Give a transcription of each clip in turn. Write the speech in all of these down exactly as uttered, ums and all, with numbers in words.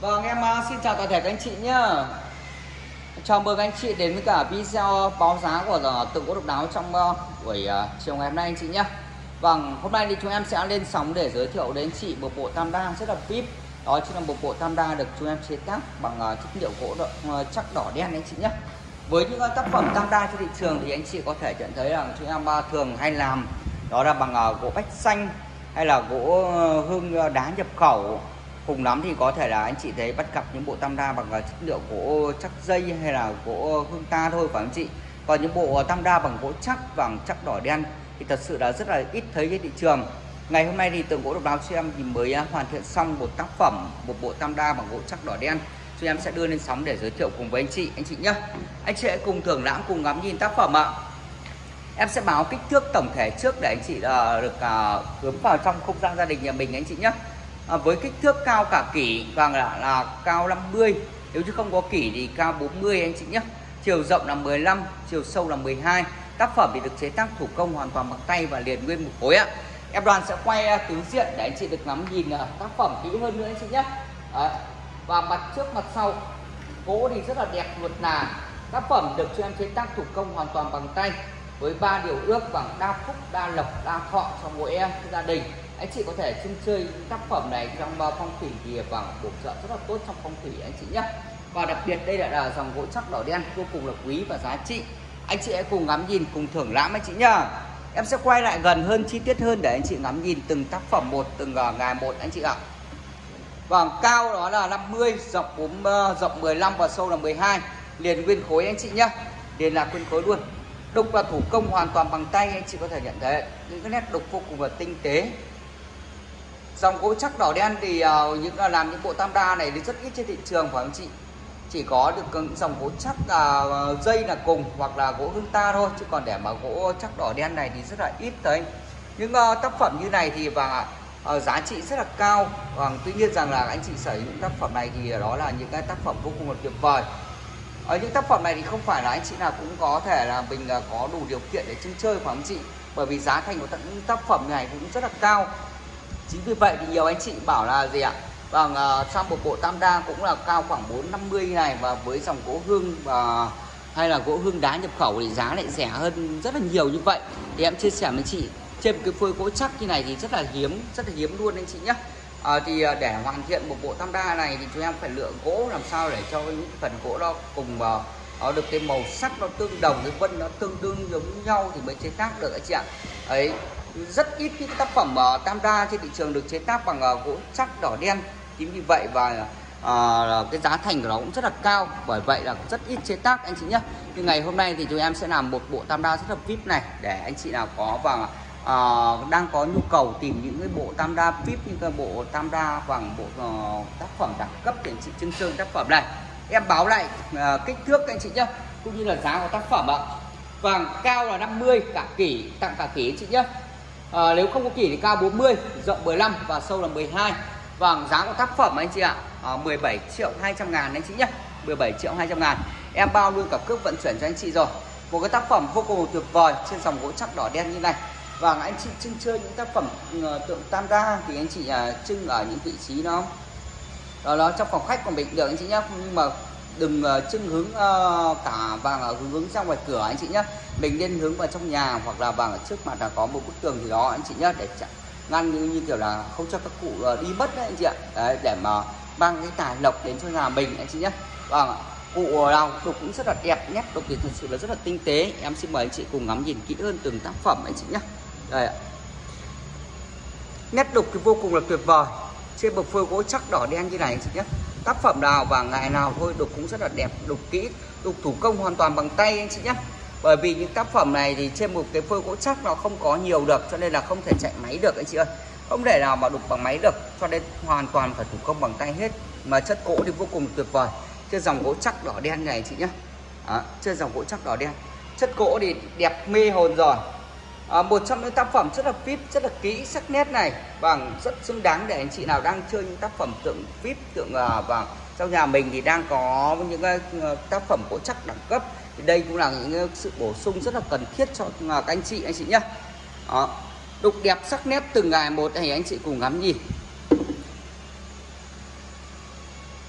Vâng, em uh, xin chào toàn thể các anh chị nhá. Chào mừng anh chị đến với cả video báo giá của uh, Tượng Gỗ Độc Đáo trong uh, buổi uh, chiều ngày hôm nay anh chị nhé. Vâng, hôm nay thì chúng em sẽ lên sóng để giới thiệu đến chị một bộ tam đa rất là vê i pê. Đó chính là một bộ tam đa được chúng em chế tác bằng uh, chất liệu gỗ đỏ, uh, chắc đỏ đen anh chị nhé. Với những uh, tác phẩm tam đa trên thị trường thì anh chị có thể nhận thấy là chúng em uh, thường hay làm đó là bằng uh, gỗ bách xanh hay là gỗ uh, hương đá nhập khẩu. Cùng lắm thì có thể là anh chị thấy bắt gặp những bộ tam đa bằng chất liệu gỗ chắc dây hay là gỗ hương ta thôi phải không chị? Còn những bộ tam đa bằng gỗ chắc bằng chắc đỏ đen thì thật sự là rất là ít thấy trên thị trường. Ngày hôm nay thì Tượng Gỗ Độc Đáo cho em thì mới hoàn thiện xong một tác phẩm, một bộ tam đa bằng gỗ chắc đỏ đen. Cho em sẽ đưa lên sóng để giới thiệu cùng với anh chị, anh chị nhé. Anh chị hãy cùng thưởng lãm, cùng ngắm nhìn tác phẩm ạ. Em sẽ báo kích thước tổng thể trước để anh chị uh, được uh, hướng vào trong không gian gia đình nhà mình anh chị nhé. À, với kích thước cao cả kỷ và là, là cao năm mươi, nếu như không có kỷ thì cao bốn mươi anh chị nhé. Chiều rộng là mười lăm, chiều sâu là mười hai. Tác phẩm thì được chế tác thủ công hoàn toàn bằng tay và liền nguyên một khối ạ. Em Đoàn sẽ quay tứ diện để anh chị được ngắm nhìn tác phẩm kỹ hơn nữa anh chị nhé. Đấy. Và mặt trước mặt sau gỗ thì rất là đẹp luật nà. Tác phẩm được cho em chế tác thủ công hoàn toàn bằng tay với ba điều ước bằng đa phúc, đa lộc, đa thọ cho mỗi em gia đình. Anh chị có thể chung chơi những tác phẩm này trong phong thủy thì bằng bổ trợ rất là tốt trong phong thủy anh chị nhé. Và đặc biệt đây là dòng gỗ chắc đỏ đen vô cùng là quý và giá trị. Anh chị hãy cùng ngắm nhìn, cùng thưởng lãm anh chị nhá. Em sẽ quay lại gần hơn, chi tiết hơn để anh chị ngắm nhìn từng tác phẩm một, từng ngày một anh chị ạ. Vâng, cao đó là năm mươi, rộng bốn, rộng mười lăm và sâu là mười hai, liền nguyên khối anh chị nhé. Liền là nguyên khối luôn. Đục là thủ công hoàn toàn bằng tay, anh chị có thể nhận thấy những cái nét đục vô cùng là tinh tế. Dòng gỗ chắc đỏ đen thì uh, những uh, làm những bộ tam đa này thì rất ít trên thị trường phải không chị? Chỉ có được những dòng gỗ chắc uh, dây là cùng hoặc là gỗ hương ta thôi, chứ còn để mà gỗ chắc đỏ đen này thì rất là ít thấy. Những uh, tác phẩm như này thì và uh, giá trị rất là cao. Và tuy nhiên rằng là anh chị sở hữu những tác phẩm này thì đó là những cái tác phẩm vô cùng là tuyệt vời. Ở những tác phẩm này thì không phải là anh chị nào cũng có thể là mình uh, có đủ điều kiện để chơi phải không chị? Bởi vì giá thành của những tác phẩm này cũng rất là cao. Chính vì vậy thì nhiều anh chị bảo là gì ạ? Vâng, uh, trong một bộ tam đa cũng là cao khoảng bốn năm mươi này, và với dòng gỗ hương và hay là gỗ hương đá nhập khẩu thì giá lại rẻ hơn rất là nhiều như vậy. Thì em chia sẻ với chị, trên một cái phôi gỗ chắc như này thì rất là hiếm, rất là hiếm luôn anh chị nhé. À, thì để hoàn thiện một bộ tam đa này thì chúng em phải lựa gỗ làm sao để cho những phần gỗ đó cùng vào nó được cái màu sắc nó tương đồng, cái vân nó tương đương giống nhau thì mới chế tác được anh chị ạ. Ấy rất ít những tác phẩm uh, tam đa trên thị trường được chế tác bằng uh, gỗ chắc đỏ đen. Chính vì vậy và uh, cái giá thành của nó cũng rất là cao, bởi vậy là rất ít chế tác anh chị nhé. Nhưng ngày hôm nay thì chúng em sẽ làm một bộ tam đa rất là vê i pê này để anh chị nào có và uh, đang có nhu cầu tìm những cái bộ tam đa vê i pê, những cái bộ tam đa bằng bộ uh, tác phẩm đẳng cấp để anh chị trưng trưng tác phẩm này. Em báo lại uh, kích thước anh chị nhé, cũng như là giá của tác phẩm ạ. Vàng cao là năm mươi, cả kỷ, tặng cả kỷ anh chị nhé. À, nếu không có kỷ thì cao bốn mươi, rộng mười lăm và sâu là mười hai. Vàng giá của tác phẩm anh chị ạ, à, mười bảy triệu hai trăm ngàn anh chị nhé. mười bảy triệu hai trăm ngàn. Em bao luôn cả cước vận chuyển cho anh chị rồi. Một cái tác phẩm vô cùng tuyệt vời trên dòng gỗ chắc đỏ đen như này. Và anh chị trưng chơi những tác phẩm uh, tượng tam đa thì anh chị uh, trưng ở những vị trí nó đó, đó trong phòng khách của mình được anh chị nhé. Nhưng mà đừng uh, trưng hướng uh, cả vàng ở hướng, hướng ra ngoài cửa anh chị nhé. Mình nên hướng vào trong nhà hoặc là vàng ở trước mặt là có một bức tường gì đó anh chị nhé, để ngăn như, như kiểu là không cho các cụ uh, đi mất đấy anh chị ạ. Đấy, để mà mang cái tài lộc đến cho nhà mình anh chị nhé. Vâng, cụ nào đục cũng rất là đẹp, nét đục thì thật sự là rất là tinh tế. Em xin mời anh chị cùng ngắm nhìn kỹ hơn từng tác phẩm anh chị nhé. Đây ạ, nét đục thì vô cùng là tuyệt vời trên một phôi gỗ chắc đỏ đen như này anh chị nhé. Tác phẩm nào và ngày nào thôi đục cũng rất là đẹp, đục kỹ, đục thủ công hoàn toàn bằng tay anh chị nhé. Bởi vì những tác phẩm này thì trên một cái phôi gỗ chắc nó không có nhiều được, cho nên là không thể chạy máy được anh chị ơi, không thể nào mà đục bằng máy được, cho nên hoàn toàn phải thủ công bằng tay hết. Mà chất gỗ thì vô cùng tuyệt vời trên dòng gỗ chắc đỏ đen này anh chị nhé. Đó, trên dòng gỗ chắc đỏ đen, chất gỗ thì đẹp mê hồn rồi. À, một trong những tác phẩm rất là vê i pê, rất là kỹ, sắc nét này bằng rất xứng đáng để anh chị nào đang chơi những tác phẩm tượng vê i pê, tượng uh, và trong nhà mình thì đang có những uh, tác phẩm gỗ chắc đẳng cấp thì đây cũng là những uh, sự bổ sung rất là cần thiết cho uh, các anh chị anh chị nhé. Đó, đục đẹp sắc nét từng ngày một thì anh chị cùng ngắm nhìn.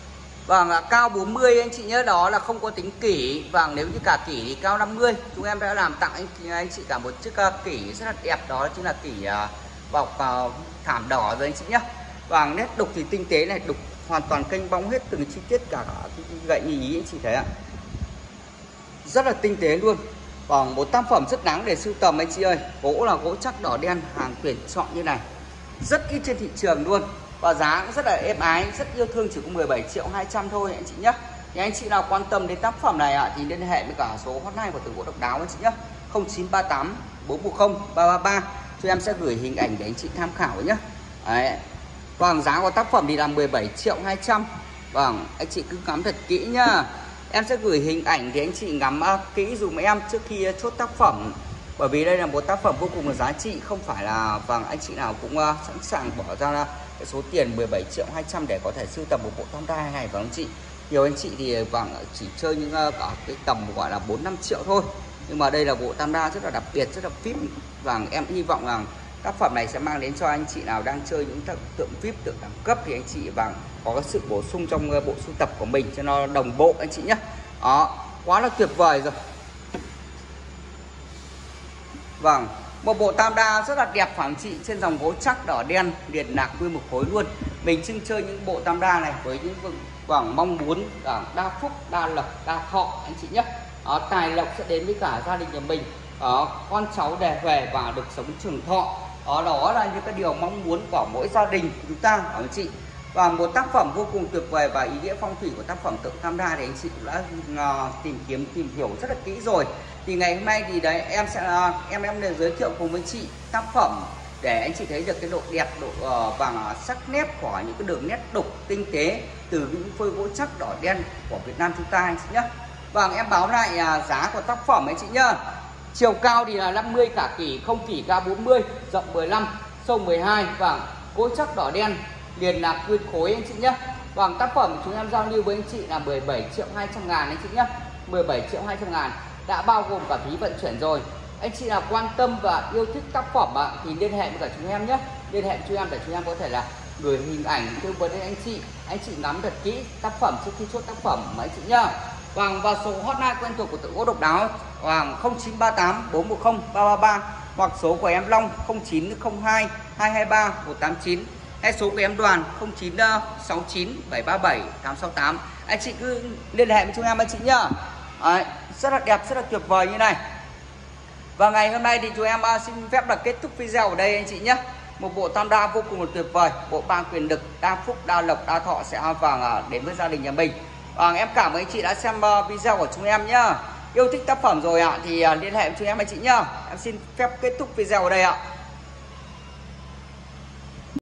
Vâng, cao bốn mươi anh chị nhớ, đó là không có tính kỷ. Vâng, nếu như cả kỷ thì cao năm mươi. Chúng em đã làm tặng anh anh chị cả một chiếc kỷ rất là đẹp, đó chính là kỷ bọc thảm đỏ rồi anh chị nhé. Vâng, nét đục thì tinh tế này, đục hoàn toàn kênh bóng hết từng chi tiết, cả gậy nhì ý anh chị thấy ạ. Rất là tinh tế luôn. Vâng, một tác phẩm rất đáng để sưu tầm anh chị ơi. Gỗ là gỗ chắc đỏ đen, hàng tuyển chọn như này, rất ít trên thị trường luôn. Và giá cũng rất là êm ái, rất yêu thương, chỉ có mười bảy triệu hai trăm thôi anh chị nhé. Thì anh chị nào quan tâm đến tác phẩm này ạ thì liên hệ với cả số hotline của Từ Gỗ Độc Đáo anh chị nhé, không chín ba tám bốn một không ba ba ba. Cho em sẽ gửi hình ảnh để anh chị tham khảo nhé. Đấy. Vâng, giá của tác phẩm thì là mười bảy triệu hai trăm. Vâng, anh chị cứ ngắm thật kỹ nhá. Em sẽ gửi hình ảnh thì anh chị ngắm uh, kỹ dùm em trước khi uh, chốt tác phẩm. Bởi vì đây là một tác phẩm vô cùng là giá trị, không phải là vâng anh chị nào cũng uh, sẵn sàng bỏ ra cái số tiền mười bảy triệu hai trăm để có thể sưu tầm một bộ tam đa này, và anh chị nhiều anh chị thì vâng chỉ chơi những uh, cả cái tầm gọi là bốn năm triệu thôi. Nhưng mà đây là bộ tam đa rất là đặc biệt, rất là vip. Vâng, em hy vọng rằng tác phẩm này sẽ mang đến cho anh chị nào đang chơi những tượng vip, tượng đẳng cấp thì anh chị vâng có cái sự bổ sung trong bộ sưu tập của mình cho nó đồng bộ anh chị nhé. Đó, quá là tuyệt vời rồi. Vâng, một bộ tam đa rất là đẹp phải không chị, trên dòng gỗ chắc đỏ đen liền lạc nguyên một khối luôn. Mình chưng chơi những bộ tam đa này với những vâng mong muốn đa phúc, đa lộc, đa thọ anh chị nhé. Đó, tài lộc sẽ đến với cả gia đình nhà mình. Đó, con cháu đề về và được sống trường thọ. Đó, đó là những cái điều mong muốn của mỗi gia đình của chúng ta anh chị. Và một tác phẩm vô cùng tuyệt vời và ý nghĩa phong thủy của tác phẩm tượng tam đa thì anh chị cũng đã uh, tìm kiếm tìm hiểu rất là kỹ rồi. Thì ngày hôm nay thì đấy em sẽ uh, em em đều giới thiệu cùng với chị tác phẩm để anh chị thấy được cái độ đẹp, độ uh, vàng sắc nét của những cái đường nét đục tinh tế từ những phôi gỗ chắc đỏ đen của Việt Nam chúng ta anh chị nhé. Vâng, em báo lại uh, giá của tác phẩm anh chị nhá. Chiều cao thì là năm mươi cả kỷ, không kỷ cao bốn mươi, rộng mười lăm, sâu mười hai. Vâng, gỗ chắc đỏ đen liền lạc nguyên khối anh chị nhé. Vâng, tác phẩm chúng em giao lưu với anh chị là mười bảy triệu hai trăm ngàn anh chị nhé, mười bảy triệu hai trăm ngàn đã bao gồm cả phí vận chuyển rồi. Anh chị nào quan tâm và yêu thích tác phẩm ạ thì liên hệ với cả chúng em nhé, liên hệ với chúng em để chúng em có thể là gửi hình ảnh tư vấn đến anh chị, anh chị ngắm thật kỹ tác phẩm trước khi chốt tác phẩm mà anh chị nhá. Vâng, và số hotline quen thuộc của Từ Gỗ Độc Đáo vâng không chín ba tám bốn một không ba ba ba, hoặc số của em Long không chín không hai hai hai ba một tám chín, hay số của em Đoàn không chín sáu chín bảy ba bảy tám sáu tám. Anh chị cứ liên hệ với chúng em anh chị nhá. Đấy, rất là đẹp, rất là tuyệt vời như này. Và ngày hôm nay thì chúng em xin phép là kết thúc video ở đây anh chị nhé. Một bộ tam đa vô cùng là tuyệt vời, bộ ba quyền lực, đa phúc, đa lộc, đa thọ sẽ vàng đến với gia đình nhà mình. Và em cảm ơn anh chị đã xem video của chúng em nhá. Yêu thích tác phẩm rồi ạ thì liên hệ với chúng em anh chị nhá. Em xin phép kết thúc video ở đây ạ.